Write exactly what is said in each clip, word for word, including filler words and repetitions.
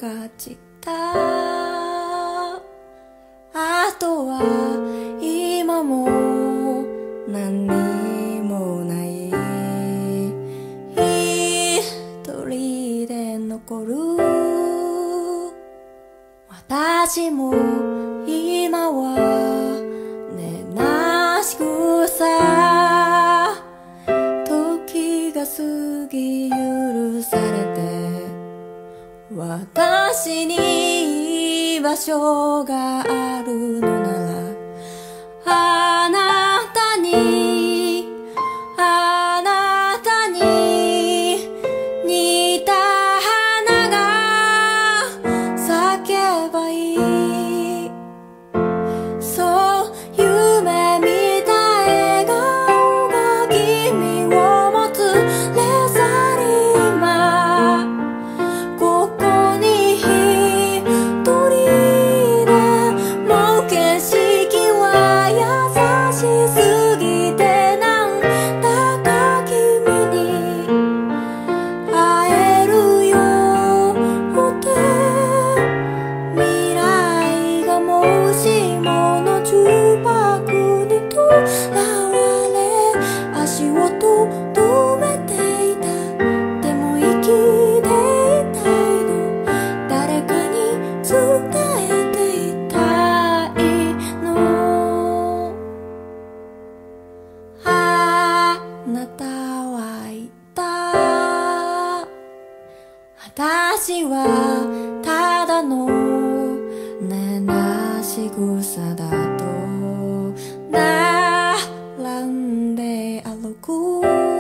感じた。あとは今も何にもない。一人で残る。私も今はねなしくさ。時が過ぎ許されて、私に居場所があるのなら、あなたにあなたに似た花が咲けばいい。そう夢見た笑顔が君を持つレザリーマン。ここに一人でもう景色は優しすぎて、なんだか君に会えるよって未来がもしもの重箱にとらわれ足音止めていた。でも生きていたいの、誰かに伝えていたいの。あなたは言った。私はただのねなし草だと並んで歩く。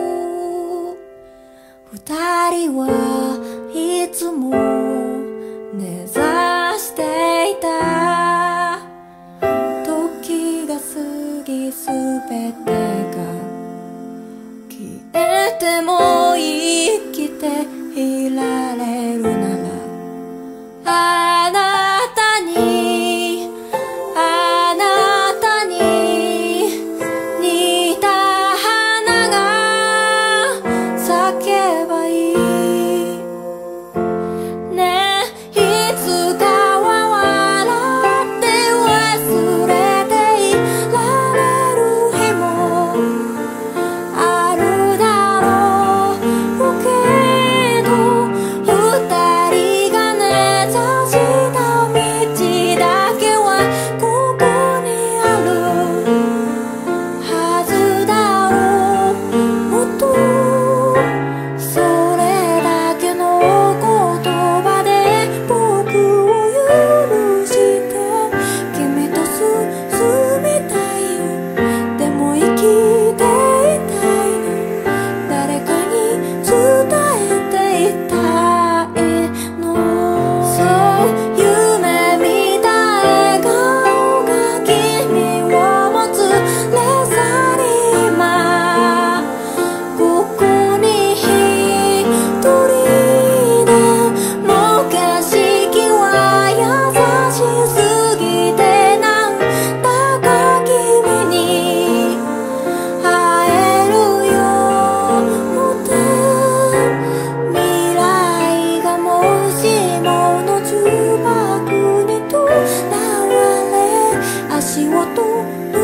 二人はいつも根ざしていた。時が過ぎすべてが消えても生きていられるなら、あなたにあなたに似た花が咲けばいいね。いつかは笑って忘れていられる日もあるだろうけど、二人が根ざした道だけはここにあるはずだろう。もっとそれだけの言葉で僕を許して君と進みたいよ。でも生きていたいの、誰かに伝えていたいの。そう夢見た笑顔が君を持つレザリーマン。ここに一人でもう景色は優しすぎて、なんだか君に会えるよって未来がもしもの重箱にとらわれ足音止